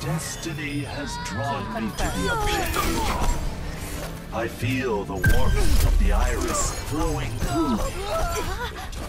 Destiny has drawn me to the objective. I feel the warmth of the iris flowing through me.